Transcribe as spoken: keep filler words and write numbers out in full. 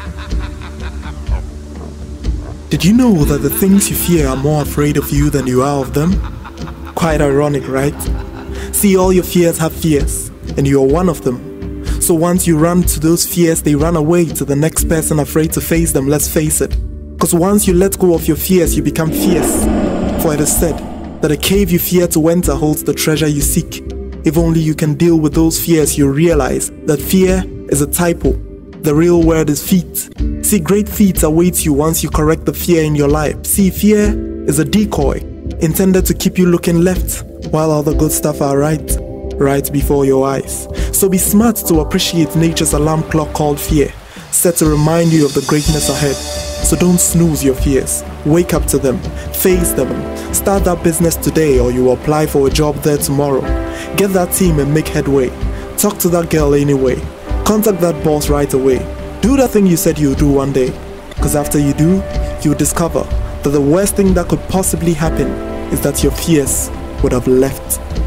Did you know that the things you fear are more afraid of you than you are of them? Quite ironic, right? See, all your fears have fears, and you are one of them. So once you run to those fears, they run away to the next person afraid to face them, let's face it. Cause once you let go of your fears, you become fierce. For it is said that a cave you fear to enter holds the treasure you seek. If only you can deal with those fears, you realize that fear is a typo. The real word is feat. See, great feats await you once you correct the fear in your life. See, fear is a decoy intended to keep you looking left while all the good stuff are right, right before your eyes. So be smart to appreciate nature's alarm clock called fear, set to remind you of the greatness ahead. So don't snooze your fears. Wake up to them, face them. Start that business today or you apply for a job there tomorrow. Get that team and make headway. Talk to that girl anyway. Contact that boss right away. Do the thing you said you'll do one day. Cause after you do, you'll discover that the worst thing that could possibly happen is that your fears would have left